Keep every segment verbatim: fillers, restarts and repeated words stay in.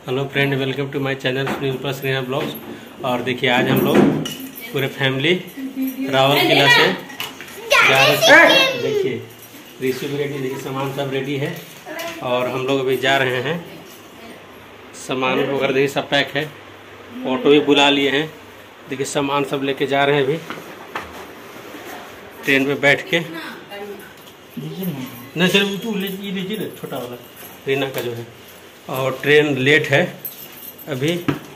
Hello friend, welcome to my channel Sunil plus Riya blogs. और देखिए आज हम लोग पूरे फैमिली रावल किला से जा रहे हैं। देखिए रिशु भी रेडी, देखिए सामान सब रेडी है और हम लोग अभी जा रहे हैं। सामान वगैरह देखिए सब पैक है, ऑटो भी बुला लिए हैं। देखिए सामान सब लेके जा रहे हैं अभी ट्रेन में बैठ के। नहीं चलो तू ले लीजिए ना, छोटा वाला रीना का जो है। और ट्रेन लेट है अभी,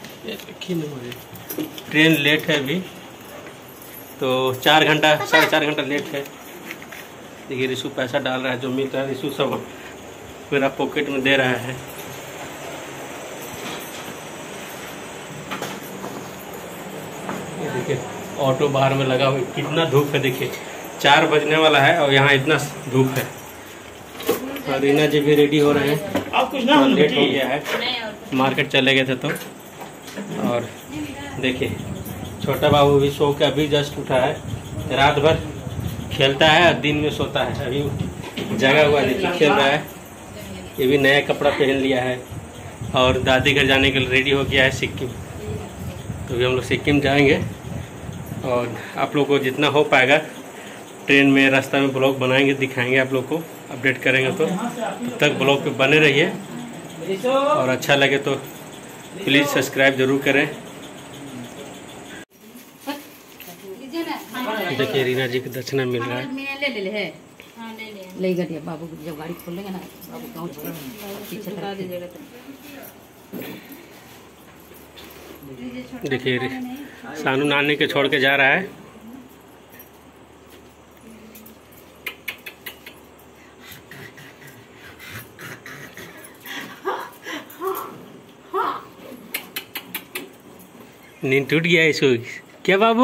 ट्रेन लेट है अभी तो चार घंटा साढ़े चार घंटा लेट है। देखिए रिशु पैसा डाल रहा है, जो मिल रहा है रिशु सब मेरा पॉकेट में दे रहा है। देखिए ऑटो बाहर में लगा हुआ, कितना धूप है। देखिए चार बजने वाला है और यहाँ इतना धूप है। और रीना जी भी रेडी हो रहे हैं, कुछ ना लेट हो गया है, मार्केट चले गए थे तो। और देखिए छोटा बाबू भी सो के अभी जस्ट उठा है, रात भर खेलता है और दिन में सोता है। अभी जगा हुआ देखिए खेल रहा है। ये भी नया कपड़ा पहन लिया है और दादी घर जाने के लिए रेडी हो गया है सिक्किम। तो अभी हम लोग सिक्किम जाएंगे और आप लोग को जितना हो पाएगा ट्रेन में रास्ता में ब्लॉग बनाएंगे, दिखाएंगे आप लोग को, अपडेट करेंगे। तो तब तक ब्लॉग पे बने रहिए और अच्छा लगे तो प्लीज़ सब्सक्राइब जरूर करें। देखिए रीना जी की दक्षिणा मिल रहा है। ले गए बाबू जब गाड़ी खोलेंगे ना, बाबू गाँव पीछे लगा दीजिएगा। देखिए सानू नानी के छोड़ के जा रहा है। नींद टूट गया इसको क्या बाबू?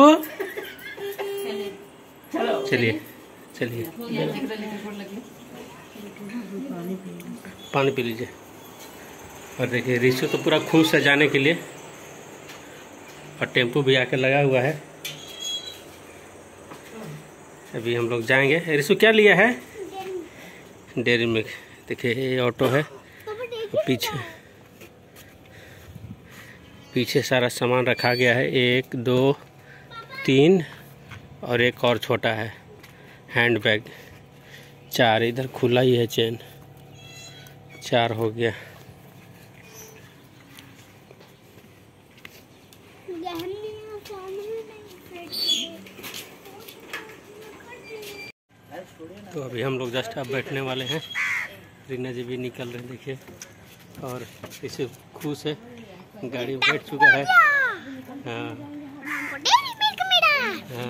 चलिए चलिए पानी पी लीजिए। और देखिए रिशु तो पूरा खुश है जाने के लिए और टेम्पो भी आकर लगा हुआ है। अभी हम लोग जाएंगे। रिशु क्या लिया है? Dairy milk. देखिए ये ऑटो है, पीछे पीछे सारा सामान रखा गया है। एक दो तीन और एक और छोटा है हैंड बैग। चार, इधर खुला ही है चेन, चार हो गया। तो अभी हम लोग जस्ट अब बैठने वाले हैं। रीना जी भी निकल रहे हैं देखिए। और इसे खुश है, गाड़ी में बैठ चुका है। हाँ हाँ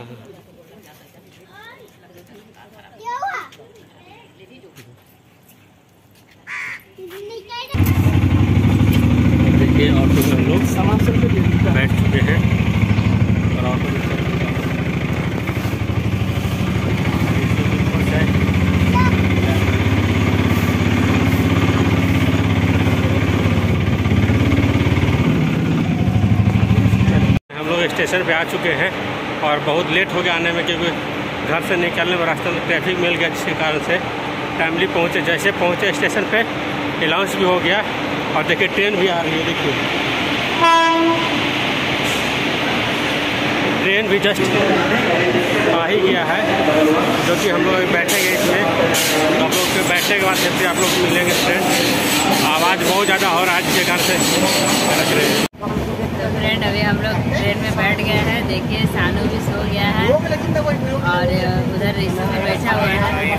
देखिए ऑटो में हम लोग सामान सब बैठ चुके हैं और ऑटो में स्टेशन पे आ चुके हैं और बहुत लेट हो गया आने में, क्योंकि घर से निकलने में रास्ते में ट्रैफिक मिल गया, जिसके कारण से टाइमली पहुँचे। जैसे पहुँचे स्टेशन पे अनाउंस भी हो गया और देखिए ट्रेन भी आ रही है। देखिए ट्रेन भी जस्ट आ ही गया है, जो कि हम लोग बैठेंगे इसमें। आप लोग के बैठने के बाद जब आप लोग मिलेंगे ट्रेन। आवाज़ बहुत ज़्यादा हो रहा है जिसके कारण से। तो फ्रेंड अभी हम लोग ट्रेन में बैठ गए हैं। देखिए सानू भी सो गया है और उधर रिश्ते में बैठा हुआ है।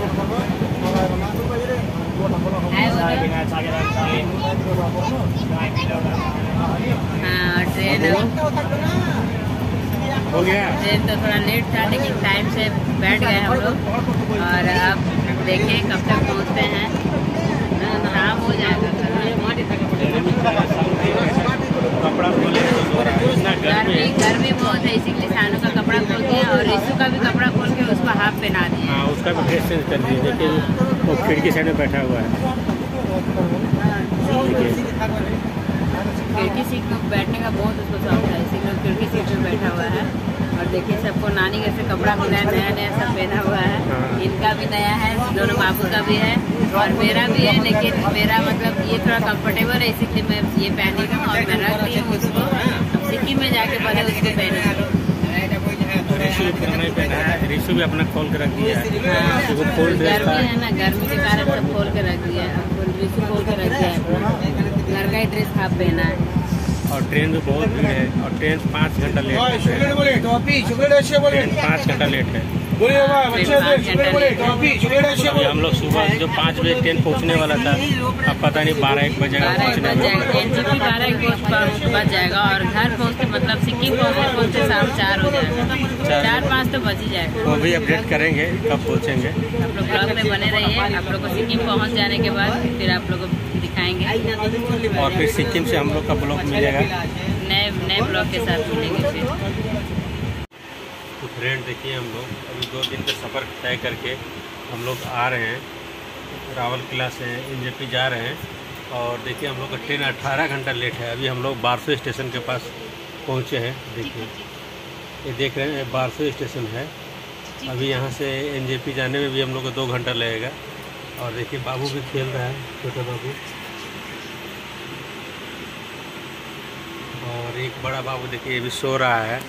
हाँ ट्रेन हो गया। ट्रेन तो थोड़ा लेट था लेकिन टाइम से बैठ गए हम लोग। और अब देखें कब तक पहुँचते हैं। शाम हो जाएगा। कपड़ा खोले गर्मी गर्मी बहुत है, इसीलिए सानू का कपड़ा खोल दिया और रिशु का भी कपड़ा खोल के उसको हाफ पहना दिया। हाँ उसका भी ड्रेस चेंज कर दिया। देखिए वो खिड़की साइड में बैठा हुआ है। खिड़की सीट में बैठने का बहुत उसको शौक है, इसीलिए खिड़की सीट में बैठा हुआ है। और देखिए सबको नानी घर से कपड़ा मिला है, नया नया सब पहना हुआ है। हाँ। इनका भी नया है, दोनों बाबू का भी है और मेरा भी है, लेकिन मेरा मतलब ये थोड़ा कंफर्टेबल है इसीलिए मैं ये पहनी हूँ और मैं रख दी हूँ उसको। अब सिक्किम में जाके पहले उसको पहनी। रिशु नहीं पहना है, रिशु भी अपना खोल के रख दिया है। हाँ, वो खोल गर्मी है ना, गर्मी के कारण सब खोल के रख दिया है। रिशु खोल के रख दिया है, घर का ही ड्रेस हाफ पहना है। और ट्रेन भी बहुत भीड़ है और ट्रेन पाँच घंटा लेट है। ट्रेन पाँच घंटा लेट है। अभी हम लोग सुबह जो पाँच बजे ट्रेन पहुंचने वाला था, अब पता नहीं बारह एक बजे बारह एक बज जाएगा और घर पहुँचते मतलब सिक्किम पहुँचते पहुँचते शाम चार हो जाएगा, चार पाँच तो बज ही जाएगा। वो भी अपडेट करेंगे कब पहुँचेंगे। आप लोग ब्लॉग में बने रहिए, आप लोग को सिक्किम पहुँच जाने के बाद फिर आप लोग को दिखाएंगे और फिर सिक्किम से हम लोग का ब्लॉग मिलेगा, नए नए ब्लॉग के साथ मिलेंगे फिर। तो फ्रेंड देखिए, हम लोग अभी दो दिन का सफ़र तय करके हम लोग आ रहे हैं, रावल किला से एनजेपी जा रहे हैं। और देखिए हम लोग का ट्रेन अठारह घंटा लेट है। अभी हम लोग बारसो स्टेशन के पास पहुंचे हैं। देखिए ये देख रहे हैं बारसो स्टेशन है। अभी यहाँ से एनजेपी जाने में भी हम लोग को दो घंटा लगेगा। और देखिए बाबू भी खेल रहा है, छोटा बाबू, और एक बड़ा बाबू देखिए ये भी सो रहा है।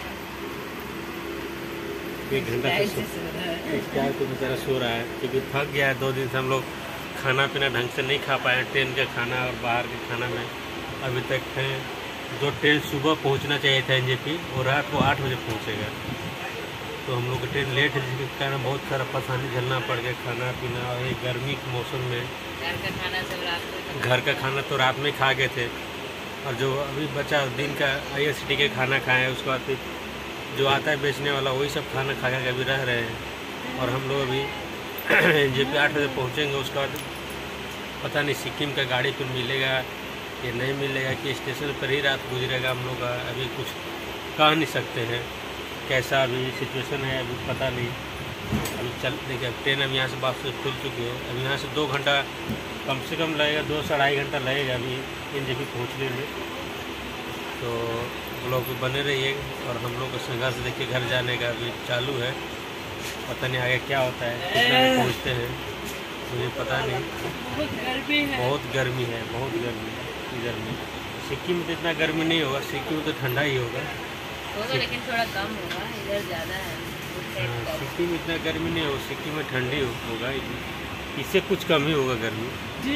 एक घंटा से प्यार को बेचारा सो रहा है क्योंकि थक गया है। दो दिन से हम लोग खाना पीना ढंग से नहीं खा पाए, ट्रेन का खाना और बाहर के खाना में अभी तक हैं। जो ट्रेन सुबह पहुंचना चाहिए था एनजेपी, वो रात को आठ बजे पहुंचेगा। तो हम लोग का ट्रेन लेट है, जिसके कारण बहुत सारा परेशानी झेलना पड़ गया, खाना पीना। और ये गर्मी के मौसम में घर का खाना सब रात में घर का खाना तो रात में खा गए थे, और जो अभी बचा दिन का आई एस टी के खाना खाए हैं, उसके बाद फिर जो आता है बेचने वाला वही सब खाना खा के अभी रह रहे हैं। और हम लोग अभी एन जे पी आठ बजे पहुँचेंगे। उसके बाद पता नहीं सिक्किम का गाड़ी फिर मिलेगा या नहीं मिलेगा, कि स्टेशन पर ही रात गुजरेगा हम लोग का, अभी कुछ कह नहीं सकते हैं कैसा अभी सिचुएशन है, अभी पता नहीं। अभी चल देखिए ट्रेन अब यहाँ से वापस खुल चुकी है। अभी यहाँ से दो घंटा कम से कम लगेगा, दो से अढ़ाई घंटा लगेगा अभी एन जे पी पहुँचने में। तो ब्लॉग में बने रहिए। और हम लोग का संघर्ष देखिए घर जाने का अभी चालू है, पता नहीं आगे क्या होता है, कितने बजे पहुँचते हैं मुझे पता नहीं। बहुत गर्मी है, बहुत गर्मी है इधर में। सिक्किम में तो इतना गर्मी नहीं होगा, सिक्किम में तो ठंडा ही होगा, होगा लेकिन थोड़ा कम होगा, इधर ज़्यादा है। हाँ, सिक्किम में इतना गर्मी नहीं होगा, सिक्किम में ठंडी होगा, इससे कुछ कम ही होगा गर्मी।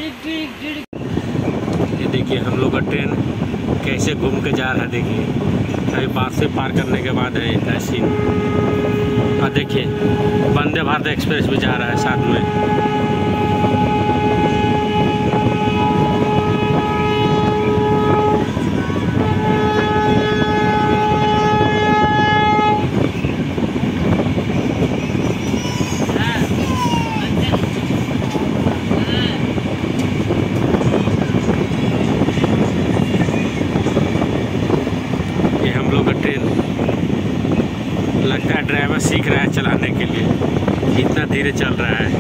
ये देखिए हम लोग का ट्रेन कैसे घूम के जा रहा है। देखिए अभी बार से पार करने के बाद है इतना सीन। और देखिए वंदे भारत एक्सप्रेस भी जा रहा है साथ में। लगता है ड्राइवर सीख रहा है चलाने के लिए, इतना धीरे चल रहा है।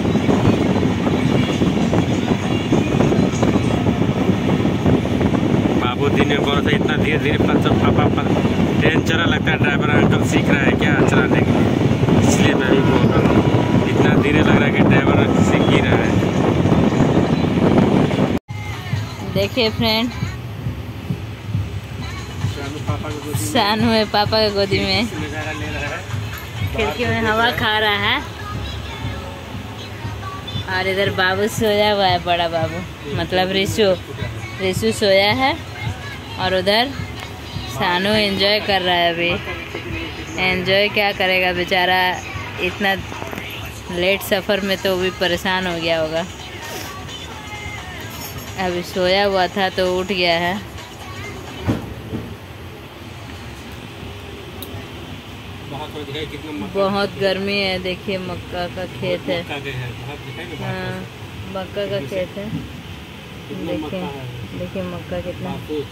बाबू दिन में बोल रहा था इतना धीरे धीरे पापा ट्रेन चला, लगता है ड्राइवर अंकल सीख रहा है क्या चलाने के लिए, इसलिए मैं भी बोल रहा हूँ। इतना धीरे लग रहा है कि ड्राइवर सीख ही रहा है। देखिए फ्रेंड, सानू है पापा के गोदी में, खिड़की में हवा खा रहा है। और इधर बाबू सोया हुआ है, बड़ा बाबू मतलब रिशु रिशु सोया है। और उधर सानू एंजॉय कर रहा है। अभी एंजॉय क्या करेगा बेचारा, इतना लेट सफ़र में तो वो भी परेशान हो गया होगा। अभी सोया हुआ था तो उठ गया है। बहुत गर्मी है। देखिए मक्का का खेत है, हाँ मक्का का खेत है। देखिए देखिए मक्का कितना,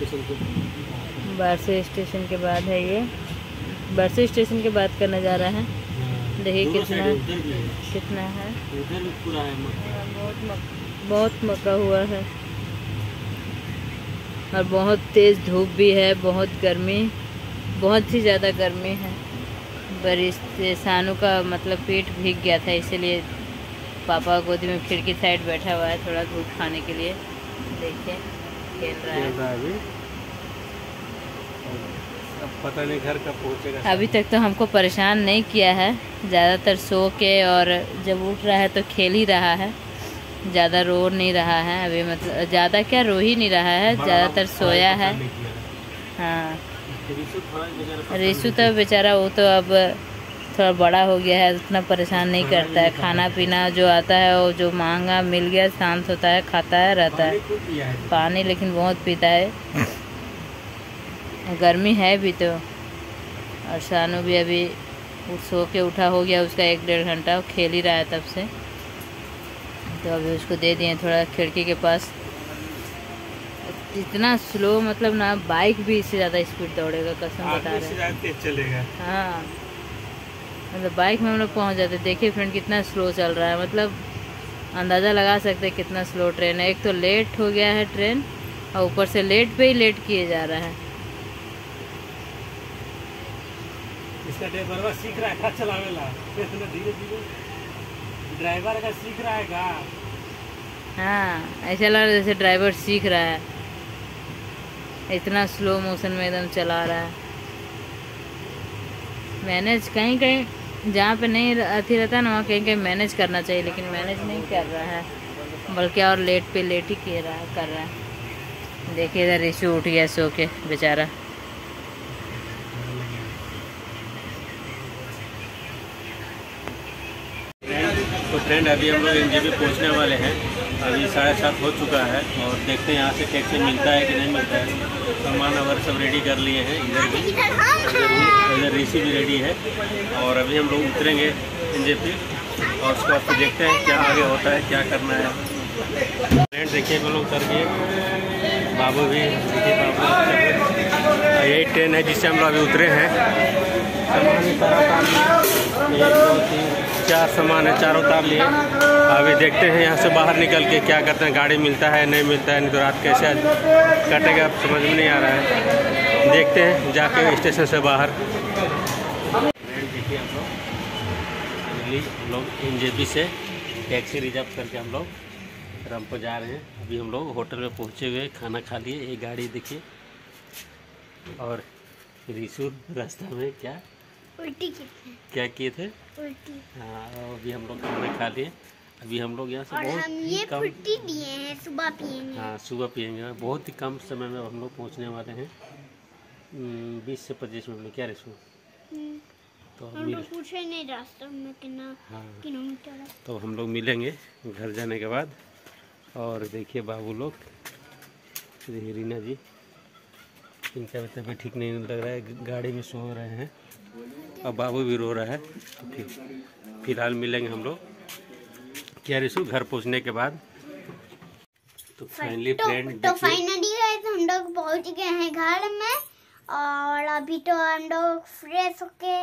बारसो स्टेशन के बाद है ये, बारसो स्टेशन के बाद का नज़ारा है। देखिए कितना कितना है, बहुत मक्का बहुत मक्का हुआ है। और बहुत तेज़ धूप भी है, बहुत गर्मी, बहुत ही ज़्यादा गर्मी है। पर इससे सानू का मतलब पेट भीग गया था, इसीलिए पापा गोदी में खिड़की साइड बैठा हुआ है थोड़ा धूप खाने के लिए। देखिए खेल रहा है अभी। अब पता नहीं घर कब पहुँचेगा। अभी तक तो हमको परेशान नहीं किया है, ज़्यादातर सो के और जब उठ रहा है तो खेल ही रहा है, ज़्यादा रो नहीं रहा है अभी, मतलब ज़्यादा क्या रो ही नहीं रहा है, ज़्यादातर सोया है। हाँ रिशु तो बेचारा वो तो अब थोड़ा बड़ा हो गया है, उतना परेशान नहीं करता है। खाना पीना जो आता है वो जो मांगा मिल गया शांत होता है, खाता है रहता है। पानी लेकिन बहुत पीता है, गर्मी है भी तो। और सानू भी अभी सो के उठा हो गया, उसका एक डेढ़ घंटा खेल ही रहा है तब से। तो अभी उसको दे दिए थोड़ा खिड़की के पास। इतना स्लो मतलब ना, बाइक भी इससे ज़्यादा स्पीड दौड़ेगा, कसम बता रहे हैं चलेगा। हाँ मतलब बाइक में हम लोग पहुँच जाते। देखिए फ्रेंड कितना स्लो चल रहा है, मतलब अंदाज़ा लगा सकते हैं कितना स्लो ट्रेन है। एक तो लेट हो गया है ट्रेन और ऊपर से लेट पे ही लेट किए जा रहा है। इसका ड्राइवर सीख रहा है का चलावेला, धीरे धीरे ड्राइवर का सीख रहा है का। हाँ ऐसा लग रहा है जैसे ड्राइवर सीख रहा है, इतना स्लो मोशन में एकदम चला रहा है। मैनेज कहीं कहीं जहाँ पे नहीं अथी रहता है ना, वहाँ कहीं कहीं मैनेज करना चाहिए, लेकिन मैनेज नहीं कर रहा है, बल्कि और लेट पे लेट ही किए रहा कर रहा है। देखिए इधर रिशु उठ गया सो के बेचारा। तो फ्रेंड अभी हम लोग एनजेपी पहुँचने वाले हैं। अभी साढ़े सात हो चुका है और देखते हैं यहाँ से टैक्सी मिलता है कि नहीं मिलता है। सामान वगैरह सब रेडी कर लिए हैं, इधर भी इधर ऋषि भी रेडी है। और अभी हम लोग उतरेंगे एनजेपी और उसके बाद फिर देखते हैं क्या आगे होता है, क्या करना है। फ्रेंड देखिए हम लोग उतर गए, बाबू भी देखिए, बाबू यही ट्रेन है जिससे हम लोग अभी उतरे हैं। सामान सारा एक दो तीन चार सामान है, चारों उतार लिए। अभी देखते हैं यहाँ से बाहर निकल के क्या करते हैं, गाड़ी मिलता है नहीं मिलता है, नहीं तो रात कैसे कटेगा समझ में नहीं आ रहा है। देखते हैं जाके स्टेशन से बाहर। देखिए हम लोग हम लोग एनजेपी से टैक्सी रिजर्व करके हम लोग रामपुर जा रहे हैं। अभी हम लोग होटल में पहुँचे हुए, खाना खा लिए। एक गाड़ी देखिए और रिशु रास्ता में क्या उल्टी क्या किए थे उल्टी। हाँ अभी हम लोग खाना खा लिए। अभी हम लोग यहाँ से और बहुत हम ही ये कम फ्रूटी दिए हैं, सुबह पियेंगे। हाँ सुबह पियेंगे। बहुत ही कम समय में हम लोग पहुँचने वाले हैं, बीस से पच्चीस मिनट में। क्या रिशु? तो हम लोग पूछे नहीं रास्ते में कितना हाँ किलोमीटर है। तो हम लोग मिलेंगे घर जाने के बाद। और देखिए बाबू लोग, देखिए रीना जी, इनका भी तबीयत ठीक नहीं लग रहा है, गाड़ी में सो रहे हैं और बाबू भी रो रहा है। तो ठीक फिलहाल मिलेंगे हम लोग क्या रिशु घर पहुंचने के बाद। तो फाइनली फ्रेंड तो फाइनली हम लोग पहुंच गए हैं घर में और अभी तो हम लोग फ्रेश होके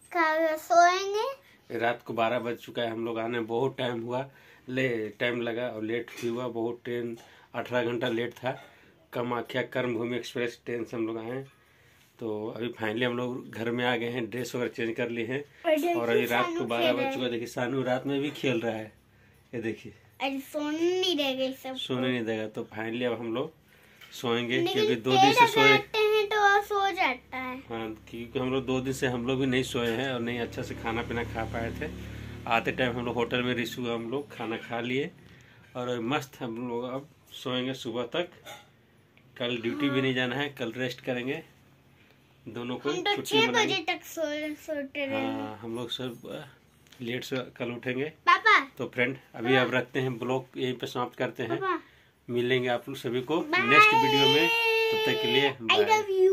सोएंगे। रात को बारह बज चुका है, हम लोग आने में बहुत टाइम हुआ, ले टाइम लगा और लेट भी हुआ बहुत। ट्रेन अठारह घंटा लेट था। कामाख्या कर्मभूमि एक्सप्रेस ट्रेन से हम लोग आए। तो अभी फाइनली हम लोग घर में आ गए हैं, ड्रेस वगैरह चेंज कर लिए हैं और अभी रात को बारह बज चुका। देखिए सानू रात में भी खेल रहा है, ये देखिए। अरे सोने नहीं देगा सब, सोने नहीं देगा। तो फाइनली अब हम लोग सोएंगे क्योंकि दो दिन से सोए हैं तो सो जाता है। हाँ क्योंकि हम लोग दो दिन से हम लोग भी नहीं सोए हैं और नहीं अच्छा से खाना पीना खा पाए थे। आते टाइम हम लोग होटल में रिशु हम लोग खाना खा लिए और मस्त हम लोग अब सोएंगे सुबह तक। कल ड्यूटी भी नहीं जाना है, कल रेस्ट करेंगे दोनों को। हम तो छह बजे तक सो सोते रहे। हाँ हम लोग सब लेट से कल उठेंगे पापा। तो फ्रेंड अभी अब रखते हैं, ब्लॉग यहीं पे समाप्त करते हैं। पापा। मिलेंगे आप लोग सभी को नेक्स्ट वीडियो में, तब तक के लिए बाय।